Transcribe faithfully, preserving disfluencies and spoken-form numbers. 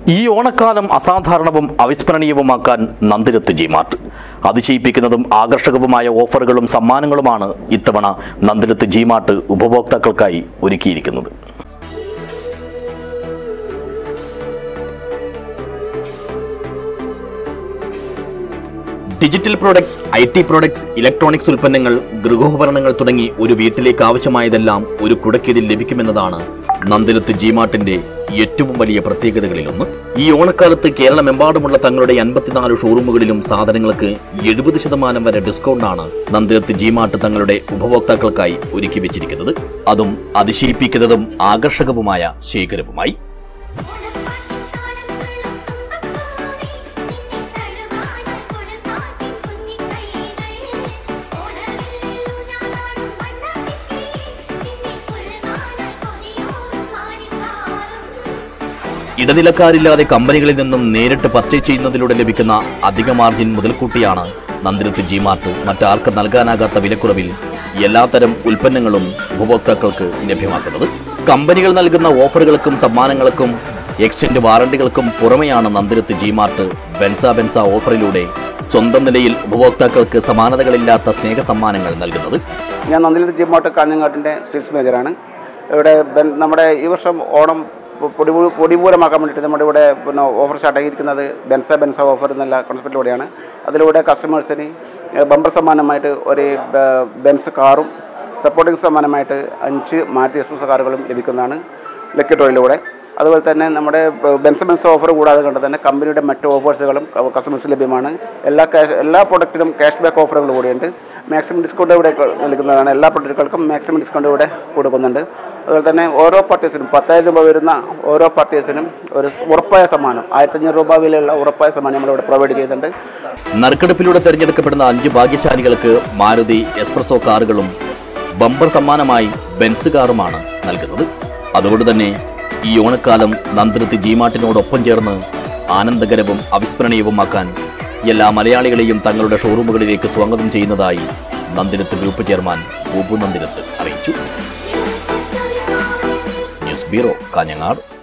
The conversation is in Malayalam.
ഈ ഓണക്കാലം അസാധാരണവും അവിസ്മരണീയവുമാക്കാൻ നന്ദിരത്ത് ജി-മാർട്ട്. അതിശയിപ്പിക്കുന്നതും ആകർഷകവുമായ ഓഫറുകളും സമ്മാനങ്ങളുമാണ് ഇത്തവണ നന്ദിരത്ത് ജി-മാർട്ട് ഉപഭോക്താക്കൾക്കായി ഒരുക്കിയിരിക്കുന്നത്. Digital products, I T products, electronics ഉൽപ്പന്നങ്ങൾ, ഗൃഹോപകരണങ്ങൾ തുടങ്ങി ഒരു വീട്ടിലേക്ക് ആവശ്യമായതെല്ലാം ഒരു കുടക്കീഴിൽ ലഭിക്കുമെന്നതാണ് നന്ദിരത്ത് ജി-മാർട്ടിന്റെ ഏറ്റവും വലിയ പ്രത്യേകതകളിലൊന്ന്. ഈ ഓണക്കാലത്ത് കേരളമെമ്പാടുമുള്ള തങ്ങളുടെ അൻപത്തിനാല് ഷോറൂമുകളിലും സാധനങ്ങൾക്ക് എഴുപത് ശതമാനം വരെ ഡിസ്കൗണ്ടാണ് നന്ദിരത്ത് ജി-മാർട്ട് തങ്ങളുടെ ഉപഭോക്താക്കൾക്കായി ഒരുക്കി വെച്ചിരിക്കുന്നത്. അതും അതിശയിപ്പിക്കുന്നതും ആകർഷകവുമായ ശേഖരവുമായി. ഇടനിലക്കാരില്ലാതെ കമ്പനികളിൽ നിന്നും നേരിട്ട് പർച്ചേസ് ചെയ്യുന്നതിലൂടെ ലഭിക്കുന്ന അധിക മാർജിൻ മുതൽക്കൂട്ടിയാണ് നന്ദിരത്ത് ജി-മാർട്ട് മറ്റാർക്ക് നൽകാനാകാത്ത വിലക്കുറവിൽ എല്ലാത്തരം ഉൽപ്പന്നങ്ങളും ഉപഭോക്താക്കൾക്ക് ലഭ്യമാക്കുന്നത്. കമ്പനികൾ നൽകുന്ന ഓഫറുകൾക്കും സമ്മാനങ്ങൾക്കും എക്സ്റ്റൻഡ് വാറണ്ടികൾക്കും പുറമെയാണ് നന്ദിരത്ത് ജി-മാർട്ട് ബെൻസ ബെൻസ ഓഫറിലൂടെ സ്വന്തം നിലയിൽ ഉപഭോക്താക്കൾക്ക് സമാനതകളില്ലാത്ത സ്നേഹ സമ്മാനങ്ങൾ നൽകുന്നത്. ഞാൻ നന്ദിരത്ത് ജി-മാർട്ട് കാഞ്ഞങ്ങാട്ടിൻ്റെ സെയിൽസ് മാനേജറാണ്. ഇവിടെ നമ്മുടെ ഈ വർഷം ഓണം പൊടി പൊടിപൂരമാക്കാൻ വേണ്ടിയിട്ട് നമ്മുടെ ഇവിടെ പിന്നെ ഓഫർ സ്റ്റാർട്ട് ആയിരിക്കുന്നത് ബെൻസ ബെൻസ ഓഫർ എന്നുള്ള കോൺസെപ്റ്റിലൂടെയാണ്. അതിലൂടെ കസ്റ്റമേഴ്സിന് ബമ്പർ സമ്മാനമായിട്ട് ഒരു ബെൻസ് കാറും സപ്പോർട്ടിംഗ് സമ്മാനമായിട്ട് അഞ്ച് മാറ്റി എക്സ്പ്രസ് കാറുകളും ലഭിക്കുന്നതാണ് ലക്കി ഡ്രോയിലൂടെ. അതുപോലെ തന്നെ നമ്മുടെ ബെൻസ ബെൻസ ഓഫർ കൂടാതെ കൊണ്ട് തന്നെ കമ്പനിയുടെ മറ്റ് ഓഫേഴ്സുകളും കസ്റ്റമേഴ്സ് ലഭ്യമാണ്. എല്ലാ ക്യാഷ് എല്ലാ പ്രൊഡക്റ്റിനും ക്യാഷ് ബാക്ക് ഓഫറുകൾ കൂടിയുണ്ട്. മാക്സിമം ഡിസ്കൗണ്ട് ഇവിടെ നൽകുന്നതാണ്. എല്ലാ പ്രൊഡക്റ്റുകൾക്കും മാക്സിമം ഡിസ്കൗണ്ട് ഇവിടെ കൊടുക്കുന്നുണ്ട്. അതുപോലെ തന്നെ ഓരോ പർച്ചേസിനും പത്തായിരം രൂപ വരുന്ന ഓരോ പർച്ചേസിനും ഒരു ഉറപ്പായ സമ്മാനം ആയിരത്തഞ്ഞൂറ് രൂപ വിലയുള്ള ഉറപ്പായ സമ്മാനം നമ്മളിവിടെ പ്രൊവൈഡ് ചെയ്യുന്നുണ്ട്. നറുക്കെടുപ്പിലൂടെ തിരഞ്ഞെടുക്കപ്പെടുന്ന അഞ്ച് ഭാഗ്യശാലികൾക്ക് മാരുതി എക്സ്പ്രസോ കാറുകളും ബമ്പർ സമ്മാനമായി ബെൻസ് കാറുമാണ് നൽകുന്നത്. അതുകൊണ്ട് തന്നെ ഈ ഓണക്കാലം നന്ദിരത്ത് ജി-മാർട്ടിനോടൊപ്പം ചേർന്ന് ആനന്ദകരവും അവിസ്മരണീയവുമാക്കാൻ എല്ലാ മലയാളികളെയും തങ്ങളുടെ ഷോറൂമുകളിലേക്ക് സ്വാഗതം ചെയ്യുന്നതായി നന്ദിരത്ത് ഗ്രൂപ്പ് ചെയർമാൻ ബൂബു നന്ദിരത്ത് അറിയിച്ചു. News bureau, Kanhangad.